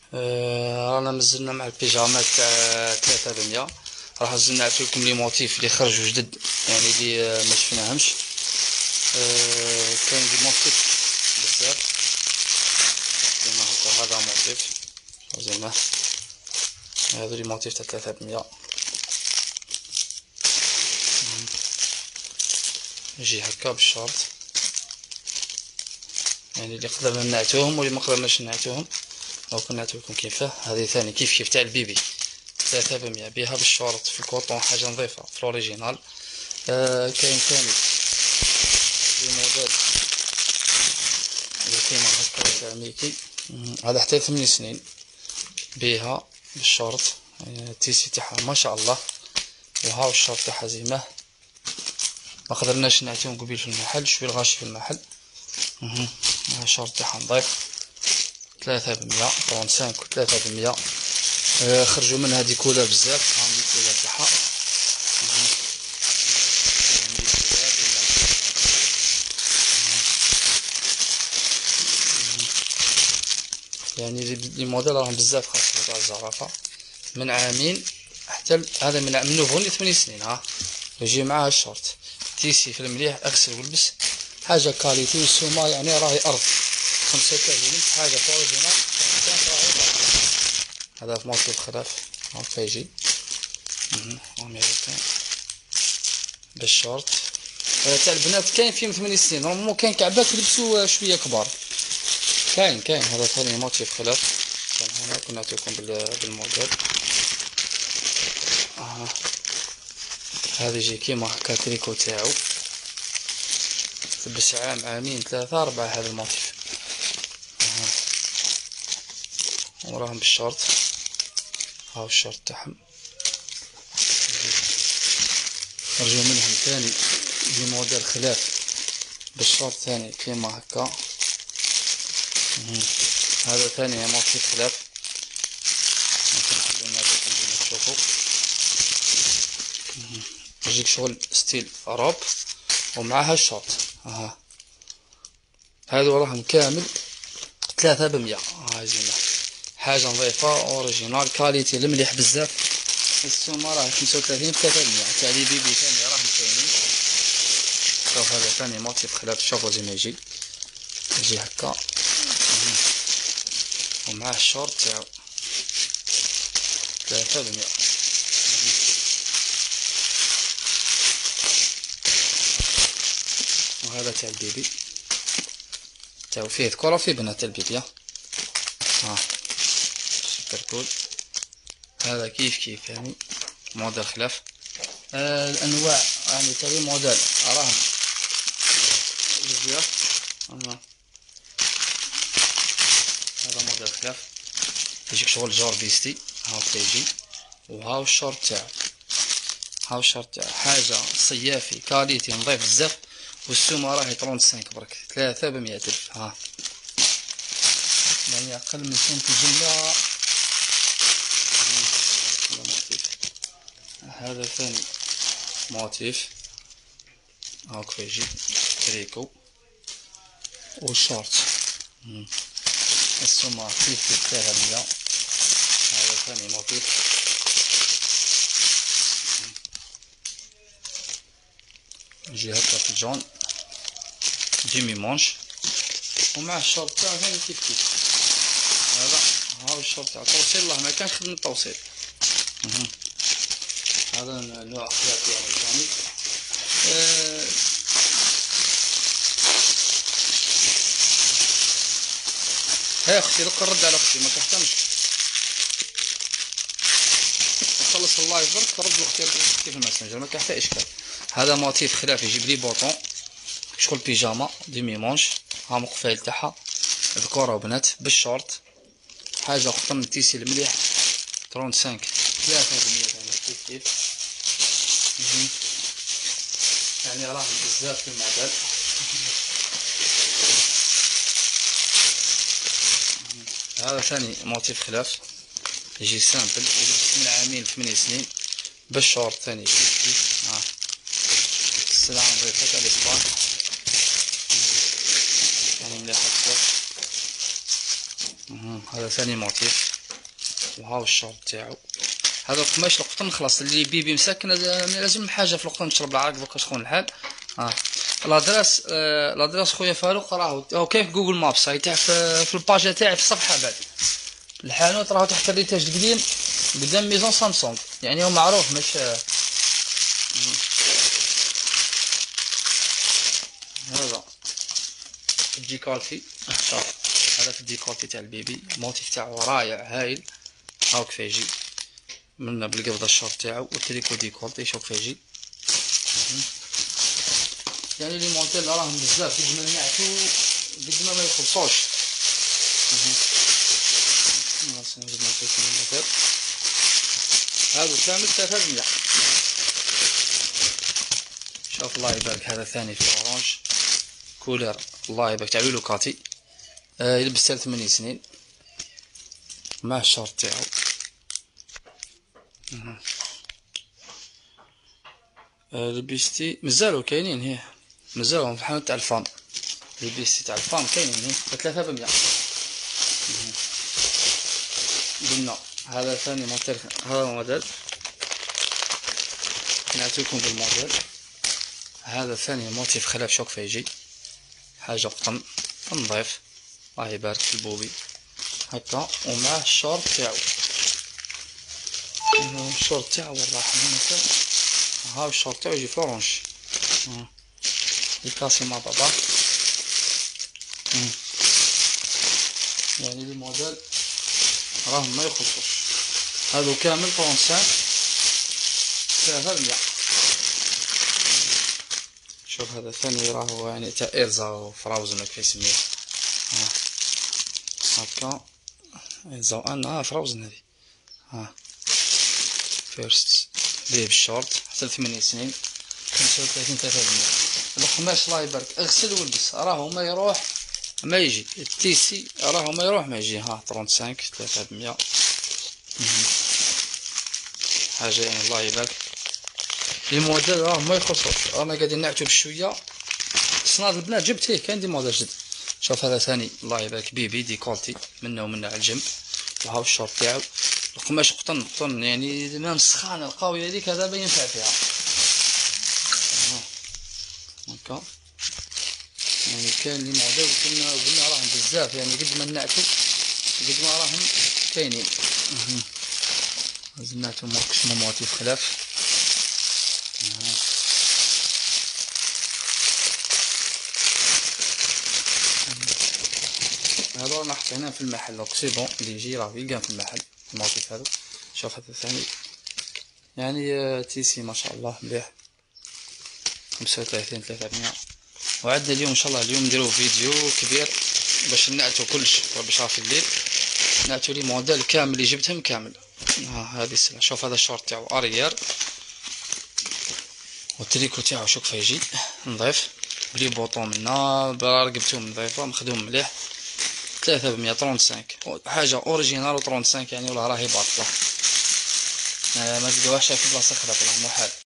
رانا مازلنا مع البيجامات تاع 3%. راح نعطي لكم لي موتيف اللي خرجوا جدد، يعني اللي ما شفناهمش. كاين دي موتيف بزاف كيما هكا. هذا موتيف زعما هادو لي موتيف تاع 3%. يجي هكا بالشورت، يعني اللي قدرنا نعتوهم واللي ما قدرناش نعتوهم دونك نعطيكم كيفاه. هذه ثاني كيف تاع البيبي 3% بها بالشورت في الكوطون، حاجه نظيفه في الاوريجينال. كاين ثاني في موديل اللي كيما هكا تاع ميكي، هذا حتى 8 سنين بها بالشورت. التيسي تاعها ما شاء الله، وهاو الشورت تاعها زيمه. ما قدرناش نعطيهم قبيل في المحل، شويه الغاشي في المحل. الشورت تاعها نظيف 3%، 35 و 3%. خرجوا منها دي كولر بزاف. هاهم دي كولر تاعها، يعني لي موديل راهم بزاف خاصة تاع الزرافة من عامين حتى هذا من نوفمبر ل 8 سنين. ها يجي معاه الشورت تيسي في المليح، اغسل والبس، حاجة كاليتي. والسومة يعني راهي ارض 35 حاجة في اوريجينال. هذا في موتيف خلاف هاكا يجي امريكان بالشورت تاع البنات. كاين فيهم 8 سنين نورمالمون، كاين كعبات يلبسوا شويه كبار. كاين هذا ثاني موتيف خلاف. كان هنا كنا نعطيكم بالموديل. هذا يجي كيما هكا تريكو تاعو، تلبس عام عامين 3 4 هذا الموتيف. وراهم بالشورت، هاو الشورت تاعهم. خرجوا منهم ثاني دي موديل خلاف بالشورت ثاني كيما هكا. هذا ثاني موتيف خلاف، ممكن نخلينا تشوفوا. يجيك شغل ستيل روب ومعها الشورت. هذو راهم كامل 3%. زينة، حاجة نظيفة اوريجينال كاليتي المليح بزاف. السومة راه 35 في 3%. تاع لي بيبي ثاني راهم كاينين. شوف هذا ثاني موتيف خلاف، شوفوا زي ما يجي هكا ومعاه الشورت تاعو 3%. وهذا تاع البيبي تاعو فيه ذكورة وفيه بنات البيبي. سوبر كول. هذا كيف يعني موديل خلاف. الانواع يعني تاع موديل راهم بزاف. هذا موديل خلاف يجيك شغل جور بيستي. هاو يجي، وهاو الشورت تاعو حاجة صيافي كاليتي نظيف بزاف. والسومة راهي 35 برك 300,000. يعني اقل من سنة الجملة. هذا ثاني موتيف هاكا يجي تريكو والشورت. السومة كيف 300. هذا ثاني موتيف. يجي هكا في الجون جيمي مونش، ومع الشورت تاعو ثاني كيف. هذا هاو الشورت تاع توصيل. الله ما كانش خدمة توصيل. هذا نوع خلافي امريكاني. هاي اختي لك الرد على اختي، ما تحتمش خلص اللايف برك رد لاختي في الماسنجر، ما كاين حتى اشكال. هذا موتيف خلاف يجيب لي بوطون شغل بيجاما ديمي مونش. ها مقفايل تاعها ذكورة وبنات بالشورت. حاجة قطن التيسي المليح 35 3% كيف. يعني راهم بزاف في المعدل. هذا ثاني موتيف خلاف يجي سامبل، يجي من عامين 8 سنين بالشورت ثاني كيف. السلعة نظيفة تاع الاسبان يعني مليحة بزاف. هذا ثاني موتيف وهاو الشورت تاعو. هذا القماش القطن خلاص اللي بيبي مساكن لازم حاجه في القطن تشرب العرق دوكا شكون الحال. لادريس خويا فاروق راهو كيف جوجل مابس هاي تاع في الباج تاعي في الصفحه. بعد الحانوت راهو تحت الريتاج القديم قدام ميزون سامسونج، يعني هو معروف مش هذا في الديكولتي. شوف هذا في الديكولتي تاع البيبي، الموتيف تاعو رايع هايل. هاو كيف يجي منا بالقبضه الشورت تاعو والتريكو ديكولتي. شوف كيف يجي يعني لي موديل راهم بزاف قد ما نعتو قد ما يخلصوش. هذا كامل 300. شوف الله يبارك هذا ثاني في اورانج كولر الله يبارك تاع لوكاتي. يلبس 8 سنين مع الشورت تاعو. لبستي مازالو كاينين هي مازالهم في الحانوت تاع الفام. لبستي تاع الفام كاينين هي 300. قلنا هذا ثاني موديل. هذا موديل نعطيكم بالموديل. هذا ثاني موتيف خلاف شوك فيجي حاجة قطن نظيف الله يبارك في البوبي هكا ومعاه الشورت تاعو. الشورت تاعو والراحة هنا هاو الشورت تاعو يجي في اورانج يكاسي مع بعضه. يعني الموديل راهم ما يخلصوش. هذو كامل 35 300. شوف هذا ثاني راهو يعني تاع إيرزا وفراوزن كيف يسميه هكا إيرزا وأنا فراوزن هذي فيرست بيب شورت حتى 8 سنين 35 300. القماش الله يبارك اغسل والبس راهو ما يروح ما يجي. التيسي راهو ما يروح ما يجي 35 300 حاجة يعني الله يبارك. لي موديل راهم ما يخلصوش رانا قاعدين نعتو بشويه. صناد البنات جبت ليه كاين دي موديل جديد. شوف هذا ثاني الله يبارك بيبي ديكولتي منا ومنا على الجنب وهاو الشورت تاعو. القماش قطن يعني مام السخانه القويه هذيك هذا ينفع فيها هكا. يعني كاين لي موديل قلنا راهم بزاف يعني قد ما نعتو قد ما راهم كاينين. لازم نعتو ماركش موتيف خلاف. هذا رانا حطيناه في المحل دونك سي بون اللي يجي راه يلقاه في المحل الموتيف هذا. شوف هذا ثاني يعني تيسي ما شاء الله مليح 35 300. وعندنا اليوم ان شاء الله اليوم نديرو فيديو كبير باش نعتو كلش باش في الليل نعتو لي موديل كامل اللي جبتهم كامل. هذه السلعه. شوف هذا الشورت تاعو اريير والتريكو تاعو شوف كيف يجي نظيف بلي بوطون منا برقبتهم نظيفه مخدوم مليح 335 حاجه اوريجينال و 35 يعني ولا راهي باطله ما تلقاوهاش في بلاصه اخرى والله محال.